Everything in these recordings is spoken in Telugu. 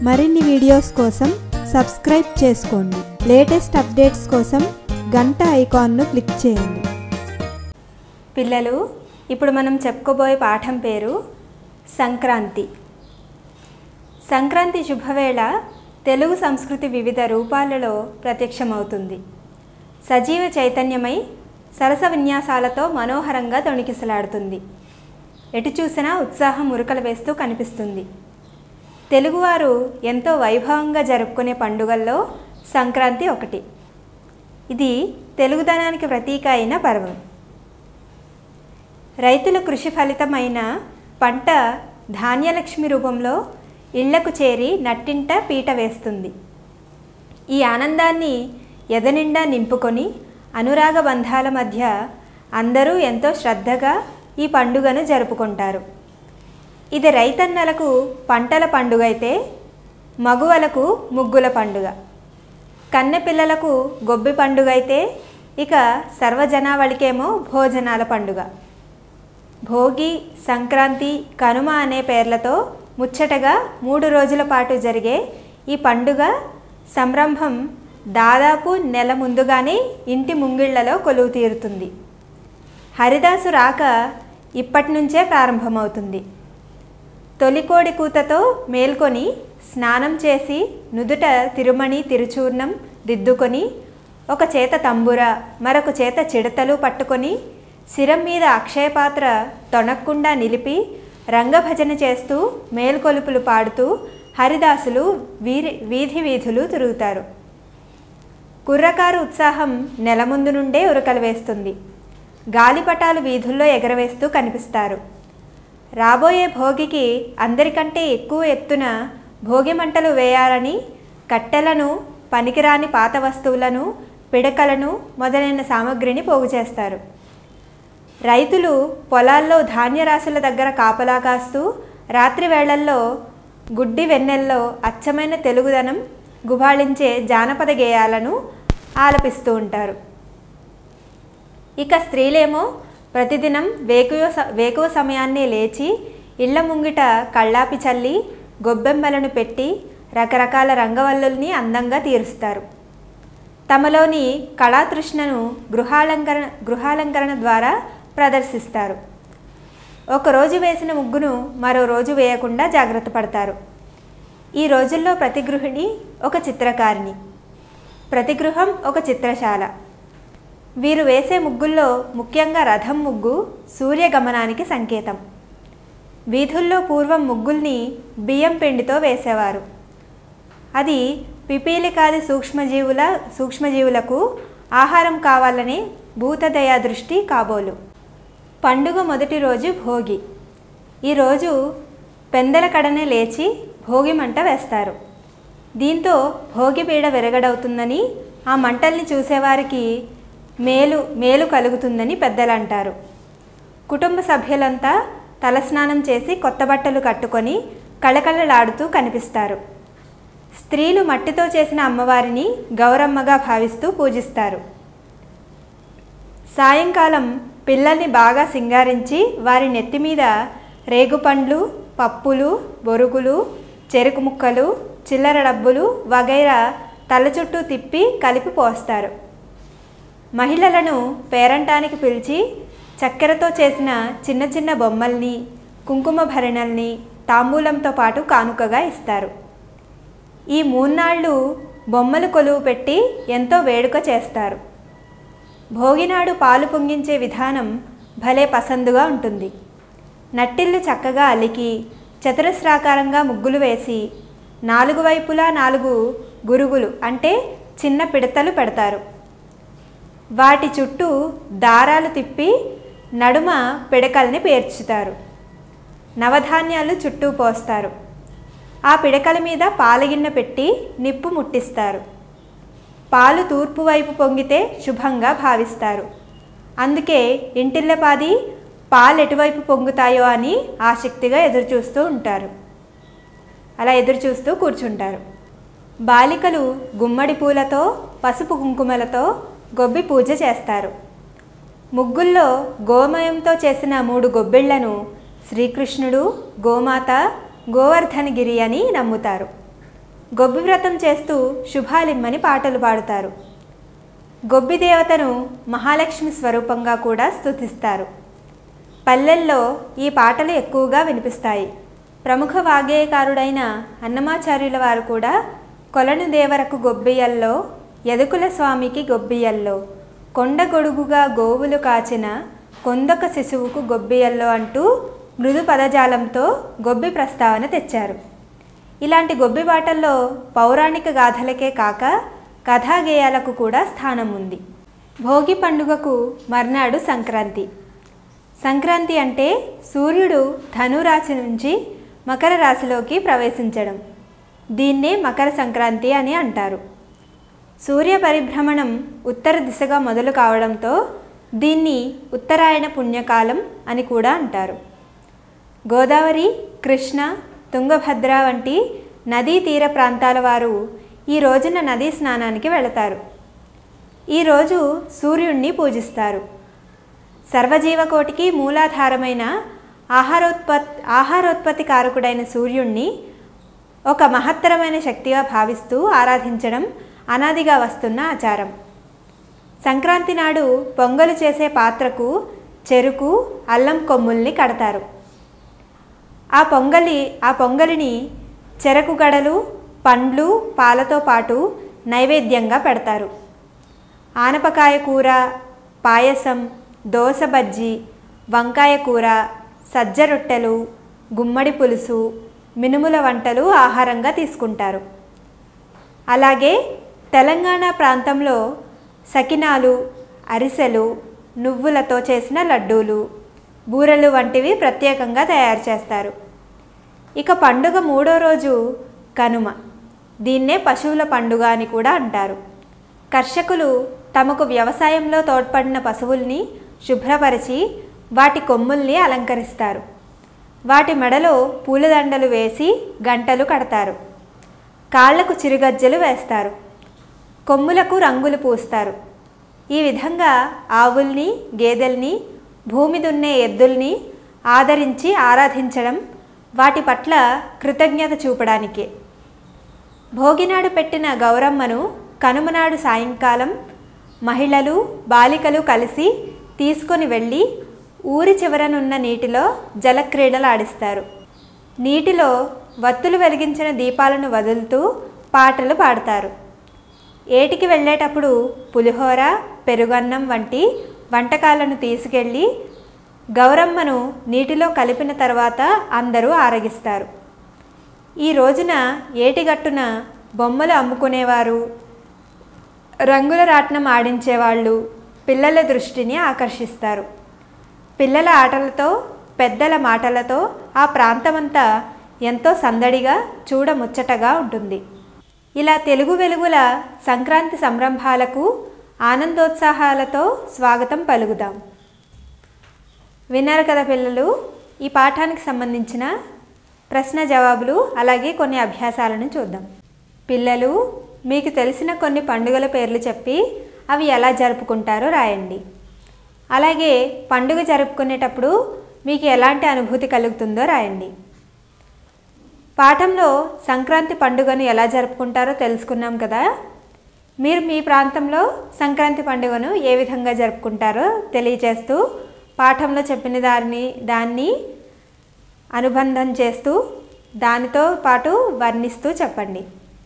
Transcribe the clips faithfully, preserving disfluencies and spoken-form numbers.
మరిన్ని వీడియోస్ కోసం సబ్స్క్రైబ్ చేసుకోండి. లేటెస్ట్ అప్డేట్స్ కోసం గంట ఐకాన్ను క్లిక్ చేయండి. పిల్లలు, ఇప్పుడు మనం చెప్పుకోబోయే పాఠం పేరు సంక్రాంతి. సంక్రాంతి శుభవేళ తెలుగు సంస్కృతి వివిధ రూపాలలో ప్రత్యక్షమవుతుంది. సజీవ చైతన్యమై సరస విన్యాసాలతో మనోహరంగా తొణికిసలాడుతుంది. ఎటు చూసినా ఉత్సాహం ఉరకలు వేస్తూ కనిపిస్తుంది. తెలుగువారు ఎంతో వైభవంగా జరుపుకునే పండుగల్లో సంక్రాంతి ఒకటి. ఇది తెలుగుదనానికి ప్రతీక అయిన పర్వం. రైతుల కృషి ఫలితమైన పంట ధాన్యలక్ష్మి రూపంలో ఇళ్లకు చేరి నట్టింట పీట వేస్తుంది. ఈ ఆనందాన్ని ఎదనిండా నింపుకొని అనురాగ బంధాల మధ్య అందరూ ఎంతో శ్రద్ధగా ఈ పండుగను జరుపుకుంటారు. ఇది రైతన్నలకు పంటల పండుగ అయితే మగువలకు ముగ్గుల పండుగ, కన్నెపిల్లలకు గొబ్బి పండుగ అయితే ఇక సర్వజనావళికేమో భోజనాల పండుగ. భోగి, సంక్రాంతి, కనుమ అనే పేర్లతో ముచ్చటగా మూడు రోజుల పాటు జరిగే ఈ పండుగ సంరంభం దాదాపు నెల ముందుగానే ఇంటి ముంగిళ్లలో కొలువు తీరుతుంది. హరిదాసు రాక ఇప్పటి నుంచే ప్రారంభమవుతుంది. తొలికోడి కూతతో మేల్కొని స్నానం చేసి నుదుట తిరుమణి తిరుచూర్ణం దిద్దుకొని ఒక చేత తంబుర మరొక చేత చిడతలు పట్టుకొని శిరం మీద అక్షయపాత్ర తొణక్కుండా నిలిపి రంగభజన చేస్తూ మేల్కొలుపులు పాడుతూ హరిదాసులు వీరి వీధి వీధులు తిరుగుతారు. కుర్రకారు ఉత్సాహం నెల ముందు నుండే ఉరకలు వేస్తుంది. గాలిపటాలు వీధుల్లో ఎగరవేస్తూ కనిపిస్తారు. రాబోయే భోగికి అందరికంటే ఎక్కువ ఎత్తున భోగి మంటలు వేయాలని కట్టెలను, పనికిరాని పాత వస్తువులను, పిడకలను మొదలైన సామగ్రిని పోగు చేస్తారు. రైతులు పొలాల్లో ధాన్యరాశుల దగ్గర కాపలా కాస్తూ రాత్రి వేళల్లో గుడ్డి వెన్నెల్లో అచ్చమైన తెలుగుదనం గుబాళించే జానపద గేయాలను ఆలపిస్తూ ఉంటారు. ఇక స్త్రీలేమో ప్రతిదినం వేకువ వేకువ సమయాన్నే లేచి ఇళ్ల ముంగిట కళ్ళాపి చల్లి గొబ్బెమ్మలను పెట్టి రకరకాల రంగవల్లుల్ని అందంగా తీరుస్తారు. తమలోని కళాతృష్ణను గృహాలంకరణ గృహాలంకరణ ద్వారా ప్రదర్శిస్తారు. ఒకరోజు వేసిన ముగ్గును మరో రోజు వేయకుండా జాగ్రత్త పడతారు. ఈ రోజుల్లో ప్రతి గృహిణి ఒక చిత్రకారిణి, ప్రతి గృహం ఒక చిత్రశాల. వీరు వేసే ముగ్గుల్లో ముఖ్యంగా రథం ముగ్గు సూర్యగమనానికి సంకేతం. వీధుల్లో పూర్వం ముగ్గుల్ని బియ్యం పిండితో వేసేవారు. అది పిపీలికాది సూక్ష్మజీవుల సూక్ష్మజీవులకు ఆహారం కావాలనే భూతదయా దృష్టి కాబోలు. పండుగ మొదటి రోజు భోగి. ఈరోజు పెందల కడనే లేచి భోగి మంట వేస్తారు. దీంతో భోగి పీడ విరగడవుతుందని, ఆ మంటల్ని చూసేవారికి మేలు మేలు కలుగుతుందని పెద్దలు అంటారు. కుటుంబ సభ్యులంతా తలస్నానం చేసి కొత్త బట్టలు కట్టుకొని కళకళలాడుతూ కనిపిస్తారు. స్త్రీలు మట్టితో చేసిన అమ్మవారిని గౌరమ్మగా భావిస్తూ పూజిస్తారు. సాయంకాలం పిల్లల్ని బాగా సింగారించి వారి నెత్తి మీద రేగుపండ్లు, పప్పులు, బొరుగులు, చెరుకు ముక్కలు, చిల్లర డబ్బులు వగైరా తల చుట్టూ తిప్పి కలిపి పోస్తారు. మహిళలను పేరంటానికి పిలిచి చక్కెరతో చేసిన చిన్న చిన్న బొమ్మల్ని, కుంకుమ భరణల్ని తాంబూలంతో పాటు కానుకగా ఇస్తారు. ఈ మూన్నాళ్ళు బొమ్మలు కొలువు పెట్టి ఎంతో వేడుక చేస్తారు. భోగినాడు పాలు పొంగించే విధానం భలే పసందుగా ఉంటుంది. నట్టిల్లు చక్కగా అలికి చతురస్రాకారంగా ముగ్గులు వేసి నాలుగు వైపులా నాలుగు గురుగులు అంటే చిన్న పిడతలు పెడతారు. వాటి చుట్టూ దారాలు తిప్పి నడుమ పిడకల్ని పేర్చుతారు. నవధాన్యాలు చుట్టూ పోస్తారు. ఆ పిడకల మీద పాలగిన్నె పెట్టి నిప్పు ముట్టిస్తారు. పాలు తూర్పు వైపు పొంగితే శుభంగా భావిస్తారు. అందుకే ఇంటిల్లపాది పాలు ఎటువైపు పొంగుతాయో అని ఆసక్తిగా ఎదురుచూస్తూ ఉంటారు. అలా ఎదురుచూస్తూ కూర్చుంటారు. బాలికలు గుమ్మడి పూలతో, పసుపు కుంకుమలతో గొబ్బి పూజ చేస్తారు. ముగ్గుల్లో గోమయంతో చేసిన మూడు గొబ్బిళ్లను శ్రీకృష్ణుడు, గోమాత, గోవర్ధనగిరి అని నమ్ముతారు. గొబ్బి వ్రతం చేస్తూ శుభాలిమ్మని పాటలు పాడుతారు. గొబ్బి దేవతను మహాలక్ష్మి స్వరూపంగా కూడా స్తుతిస్తారు. పల్లెల్లో ఈ పాటలు ఎక్కువగా వినిపిస్తాయి. ప్రముఖ వాగ్గేయకారుడైన అన్నమాచార్యుల వారు కూడా కొలను దేవరకు గొబ్బియల్లో, యదుకుల స్వామికి గొబ్బియల్లో, కొండ గొడుగుగా గోవులు కాచిన కొందొక శిశువుకు గొబ్బియల్లో అంటూ మృదు పదజాలంతో గొబ్బి ప్రస్తావన తెచ్చారు. ఇలాంటి గొబ్బి పాటల్లో పౌరాణిక గాథలకే కాక కథాగేయాలకు కూడా స్థానం ఉంది. భోగి పండుగకు మర్నాడు సంక్రాంతి. సంక్రాంతి అంటే సూర్యుడు ధనురాశి నుంచి మకర రాశిలోకి ప్రవేశించడం. దీన్నే మకర సంక్రాంతి అని అంటారు. సూర్య పరిభ్రమణం ఉత్తర దిశగా మొదలు కావడంతో దీన్ని ఉత్తరాయణ పుణ్యకాలం అని కూడా అంటారు. గోదావరి, కృష్ణ, తుంగభద్ర వంటి నదీ తీర ప్రాంతాల వారు ఈ రోజున నదీ స్నానానికి వెళతారు. ఈరోజు సూర్యుణ్ణి పూజిస్తారు. సర్వజీవకోటికి మూలాధారమైన ఆహారోత్పత్ ఆహారోత్పత్తి కారకుడైన సూర్యుణ్ణి ఒక మహత్తరమైన శక్తిగా భావిస్తూ ఆరాధించడం అనాదిగా వస్తున్న ఆచారం. సంక్రాంతి నాడు పొంగలు చేసే పాత్రకు చెరుకు, అల్లం కొమ్ముల్ని కడతారు. ఆ పొంగలి ఆ పొంగలిని చెరకు గడలు, పండ్లు, పాలతో పాటు నైవేద్యంగా పెడతారు. ఆనపకాయ కూర, పాయసం, దోస బజ్జి, వంకాయ కూర, సజ్జ రొట్టెలు, గుమ్మడి పులుసు, మినుముల వంటలు ఆహారంగా తీసుకుంటారు. అలాగే తెలంగాణ ప్రాంతంలో సకినాలు, అరిసెలు, నువ్వులతో చేసిన లడ్డూలు, బూరెలు వంటివి ప్రత్యేకంగా తయారు చేస్తారు. ఇక పండుగ మూడో రోజు కనుమ. దీన్నే పశువుల పండుగ అని కూడా అంటారు. కర్షకులు తమకు వ్యవసాయంలో తోడ్పడిన పశువుల్ని శుభ్రపరిచి వాటి కొమ్ముల్ని అలంకరిస్తారు. వాటి మెడలో పూలదండలు వేసి గంటలు కడతారు. కాళ్లకు చిరుగజ్జలు వేస్తారు. కొమ్ములకు రంగులు పూస్తారు. ఈ విధంగా ఆవుల్ని, గేదెల్ని, భూమి దున్నే ఎద్దుల్ని ఆదరించి ఆరాధించడం వాటి పట్ల కృతజ్ఞత చూపడానికే. భోగినాడు పెట్టిన గౌరమ్మను కనుమనాడు సాయంకాలం మహిళలు, బాలికలు కలిసి తీసుకొని వెళ్ళి ఊరి చివరనున్న నీటిలో జలక్రీడలు ఆడిస్తారు. నీటిలో వత్తులు వెలిగించిన దీపాలను వదులుతూ పాటలు పాడతారు. ఏటికి వెళ్ళేటప్పుడు పులిహోర, పెరుగన్నం వంటి వంటకాలను తీసుకెళ్ళి గౌరమ్మను నీటిలో కలిపిన తర్వాత అందరూ ఆరగిస్తారు. ఈ రోజున ఏటిగట్టున బొమ్మలు అమ్ముకునేవారు, రంగుల రాట్నం ఆడించేవాళ్ళు పిల్లల దృష్టిని ఆకర్షిస్తారు. పిల్లల ఆటలతో, పెద్దల మాటలతో ఆ ప్రాంతమంతా ఎంతో సందడిగా, చూడముచ్చటగా ఉంటుంది. ఇలా తెలుగు వెలుగుల సంక్రాంతి సంరంభాలకు ఆనందోత్సాహాలతో స్వాగతం పలుకుదాం. విన్నారు కదా పిల్లలు, ఈ పాఠానికి సంబంధించిన ప్రశ్న జవాబులు అలాగే కొన్ని అభ్యాసాలను చూద్దాం. పిల్లలు, మీకు తెలిసిన కొన్ని పండుగల పేర్లు చెప్పి అవి ఎలా జరుపుకుంటారో రాయండి. అలాగే పండుగ జరుపుకునేటప్పుడు మీకు ఎలాంటి అనుభూతి కలుగుతుందో రాయండి. పాఠంలో సంక్రాంతి పండుగను ఎలా జరుపుకుంటారో తెలుసుకున్నాం కదా. మీరు మీ ప్రాంతంలో సంక్రాంతి పండుగను ఏ విధంగా జరుపుకుంటారో తెలియజేస్తూ పాఠంలో చెప్పిన దాన్ని దాన్ని అనుబంధం చేస్తూ దానితో పాటు వర్ణిస్తూ చెప్పండి.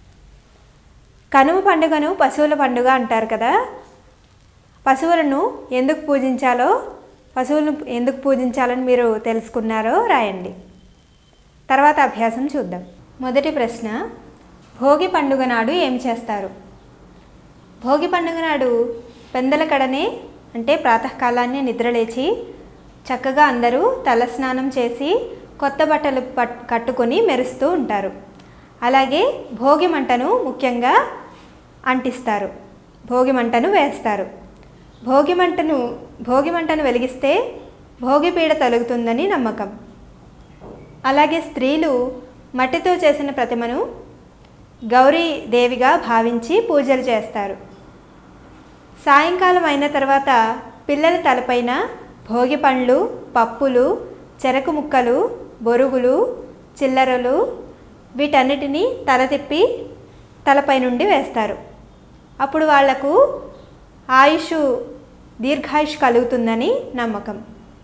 కనుమ పండుగను పశువుల పండుగ అంటారు కదా. పశువులను ఎందుకు పూజించాలో పశువులను ఎందుకు పూజించాలని మీరు తెలుసుకున్నారో రాయండి. తర్వాత అభ్యాసం చూద్దాం. మొదటి ప్రశ్న, భోగి పండుగ నాడు ఏం చేస్తారు? భోగి పండుగ నాడు పెందల కడనే అంటే ప్రాతకాలాన్ని నిద్రలేచి చక్కగా అందరూ తలస్నానం చేసి కొత్త బట్టలు పట్ కట్టుకొని మెరుస్తూ ఉంటారు. అలాగే భోగి మంటను ముఖ్యంగా అంటిస్తారు, భోగి మంటను వేస్తారు. భోగి మంటను భోగి మంటను వెలిగిస్తే భోగిపీడ తొలగుతుందని నమ్మకం. అలాగే స్త్రీలు మట్టితో చేసిన ప్రతిమను గౌరీ దేవిగా భావించి పూజలు చేస్తారు. సాయంకాలం అయిన తర్వాత పిల్లల తలపైన భోగి పండ్లు, పప్పులు, చెరకు ముక్కలు, బొరుగులు, చిల్లరలు వీటన్నిటినీ తల తిప్పి తలపై నుండి వేస్తారు. అప్పుడు వాళ్లకు ఆయుష్ దీర్ఘాయుష్ కలుగుతుందని నమ్మకం.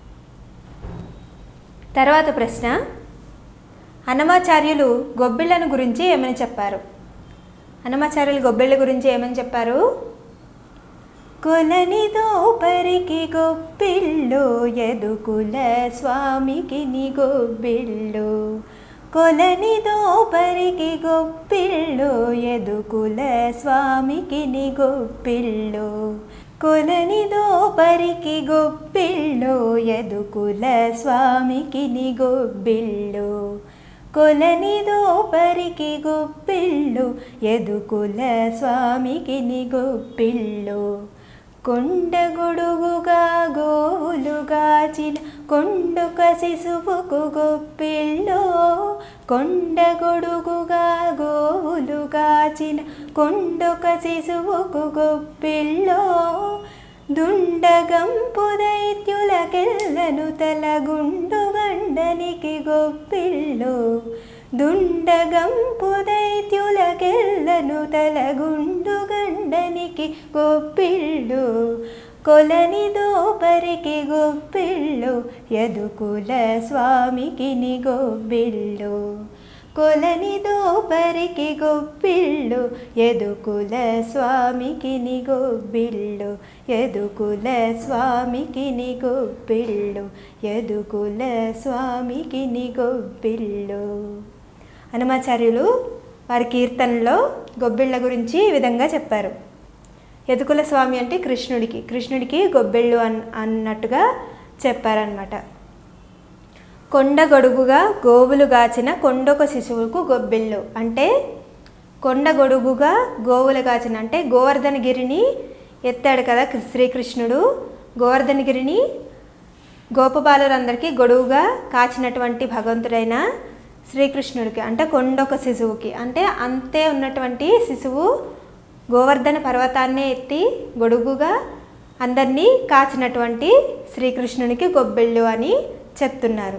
తర్వాత ప్రశ్న, అన్నమాచార్యులు గొబ్బిళ్ళను గురించి ఏమని చెప్పారు? అన్నమాచార్యులు గొబ్బిళ్ళ గురించి ఏమని చెప్పారు? కొలనిదో పరికి గొబ్బిళ్ళు యదుకుల స్వామికి ని గొబ్బిళ్ళు, కొలనిదో పరికి గొబ్బిళ్ళు యదుకుల స్వామికి ని గొబ్బిళ్ళు, కొలనిదో పరికి గొబ్బిళ్ళు యదుకుల స్వామికి ని గొబ్బిళ్ళు, కొలనిదో పరికి గొబ్బిళ్ళు యదుకుల స్వామికి ని గొబ్బిళ్ళు, కొండగొడుగుగా గోవులుగాచిన కొండొక శిశువుకు గొబ్బిళ్ళు, కొండగొడుగుగా గోవులుగాచిన కొండొక శిశువుకు గొబ్బిళ్ళు, దుండగంపు దైత్యులకెల్లను తలగుండు గండనికి గొబ్బిళ్ళు, దుండగంపు దైత్యులకెల్లను తలగుండు గండనికి గొబ్బిళ్ళు, కొలనిదో పరికి గొబ్బిళ్ళు యదుకుల స్వామికి ని గొబ్బిళ్ళు, కొలనిదో పరికి గొబ్బిళ్ళు యదుకుల స్వామికి ని గొబ్బిళ్ళు, యదుకుల స్వామికి ని గొబ్బిళ్ళు, యదుకుల స్వామికి ని గొబ్బిళ్ళు. అన్నమాచార్యులు వారి కీర్తనలో గొబ్బిళ్ళ గురించి ఈ విధంగా చెప్పారు. యదుకుల స్వామి అంటే కృష్ణుడికి, కృష్ణుడికి గొబ్బిళ్ళు అన్ అన్నట్టుగా చెప్పారనమాట. కొండ గొడుగుగా గోవులు గాచిన కొండొక శిశువుకు గొబ్బిళ్ళు అంటే, కొండ గొడుగుగా గోవులు గాచిన అంటే గోవర్ధనగిరిని ఎత్తాడు కదా శ్రీకృష్ణుడు. గోవర్ధనగిరిని గోపబాలురందరికీ గొడుగుగా కాచినటువంటి భగవంతుడైన శ్రీకృష్ణుడికి అంటే కొండొక శిశువుకి అంటే అంతే ఉన్నటువంటి శిశువు గోవర్ధన పర్వతాన్నే ఎత్తి గొడుగుగా అందరినీ కాచినటువంటి శ్రీకృష్ణునికి గొబ్బిళ్ళు అని చెప్తున్నారు.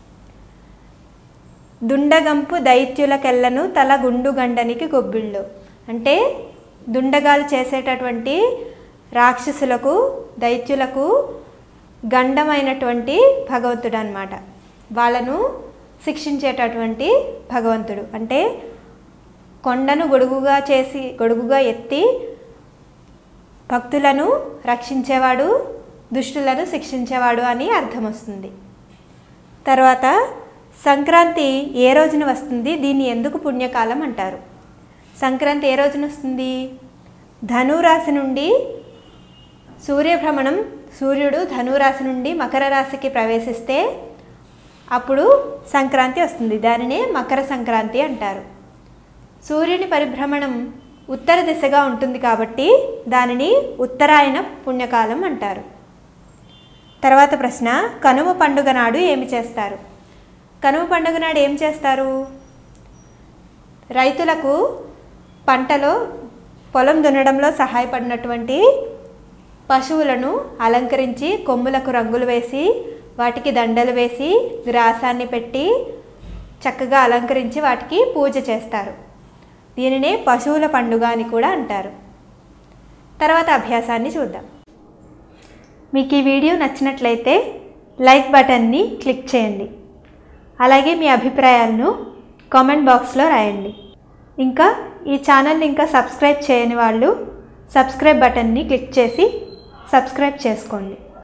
దుండగంపు దైత్యులకెల్లను తల గుండు గండనికి గొబ్బిళ్ళు అంటే దుండగాలు చేసేటటువంటి రాక్షసులకు దైత్యులకు గండమైనటువంటి భగవంతుడు అన్నమాట. వాళ్ళను శిక్షించేటటువంటి భగవంతుడు అంటే కొండను గొడుగుగా చేసి గొడుగుగా ఎత్తి భక్తులను రక్షించేవాడు, దుష్టులను శిక్షించేవాడు అని అర్థం వస్తుంది. తర్వాత సంక్రాంతి ఏ రోజున వస్తుంది, దీన్ని ఎందుకు పుణ్యకాలం అంటారు? సంక్రాంతి ఏ రోజున వస్తుంది? ధనురాశి నుండి సూర్యభ్రమణం, సూర్యుడు ధనురాశి నుండి మకర రాశికి ప్రవేశిస్తే అప్పుడు సంక్రాంతి వస్తుంది. దానినే మకర సంక్రాంతి అంటారు. సూర్యుని పరిభ్రమణం ఉత్తర దిశగా ఉంటుంది కాబట్టి దానిని ఉత్తరాయణ పుణ్యకాలం అంటారు. తర్వాత ప్రశ్న, కనుమ పండుగ నాడు ఏమి చేస్తారు? కనుమ పండుగ నాడు ఏం చేస్తారు? రైతులకు పంటలో పొలం దున్నడంలో సహాయపడినటువంటి పశువులను అలంకరించి కొమ్ములకు రంగులు వేసి వాటికి దండలు వేసి గ్రాసాన్ని పెట్టి చక్కగా అలంకరించి వాటికి పూజ చేస్తారు. దీనినే పశువుల పండుగ అని కూడా అంటారు. తర్వాత అభ్యాసాన్ని చూద్దాం. మీకు ఈ వీడియో నచ్చినట్లయితే లైక్ బటన్ని క్లిక్ చేయండి. అలాగే మీ అభిప్రాయాలను కామెంట్ బాక్స్లో రాయండి. ఇంకా ఈ ఛానల్ని ఇంకా సబ్స్క్రైబ్ చేయని వాళ్ళు సబ్స్క్రైబ్ బటన్ని క్లిక్ చేసి సబ్స్క్రైబ్ చేసుకోండి.